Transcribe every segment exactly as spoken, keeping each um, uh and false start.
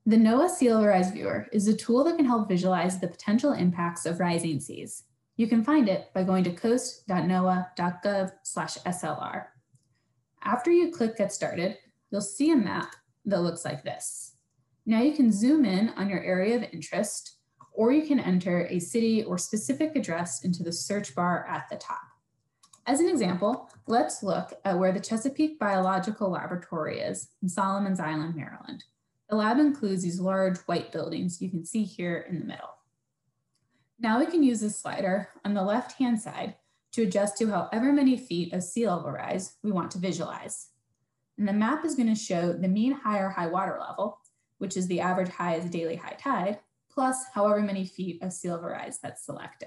The NOAA Sea Level Rise Viewer is a tool that can help visualize the potential impacts of rising seas. You can find it by going to coast dot noaa dot gov slash S L R. After you click Get Started, you'll see a map that looks like this. Now you can zoom in on your area of interest, or you can enter a city or specific address into the search bar at the top. As an example, let's look at where the Chesapeake Biological Laboratory is in Solomons Island, Maryland. The lab includes these large white buildings you can see here in the middle. Now we can use this slider on the left-hand side to adjust to however many feet of sea level rise we want to visualize. And the map is going to show the mean high or high water level, which is the average high as daily high tide, plus however many feet of sea level rise that's selected.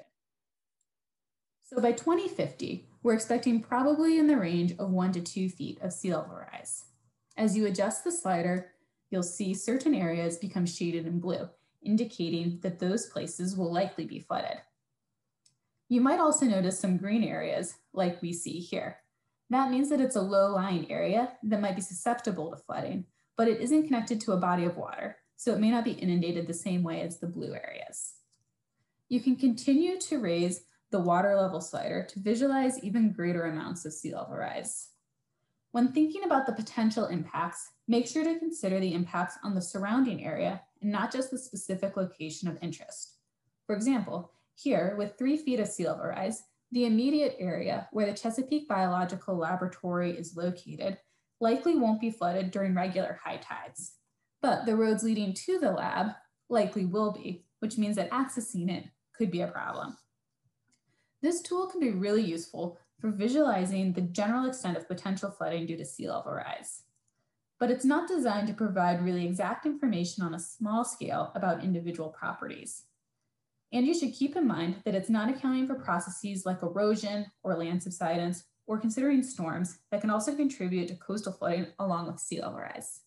So by twenty fifty, we're expecting probably in the range of one to two feet of sea level rise. As you adjust the slider, you'll see certain areas become shaded in blue, indicating that those places will likely be flooded. You might also notice some green areas like we see here. That means that it's a low-lying area that might be susceptible to flooding, but it isn't connected to a body of water, so it may not be inundated the same way as the blue areas. You can continue to raise the water level slider to visualize even greater amounts of sea level rise. When thinking about the potential impacts, make sure to consider the impacts on the surrounding area and not just the specific location of interest. For example, here with three feet of sea level rise, the immediate area where the Chesapeake Biological Laboratory is located likely won't be flooded during regular high tides, but the roads leading to the lab likely will be, which means that accessing it could be a problem. This tool can be really useful for visualizing the general extent of potential flooding due to sea level rise. But it's not designed to provide really exact information on a small scale about individual properties. And you should keep in mind that it's not accounting for processes like erosion or land subsidence, or considering storms that can also contribute to coastal flooding along with sea level rise.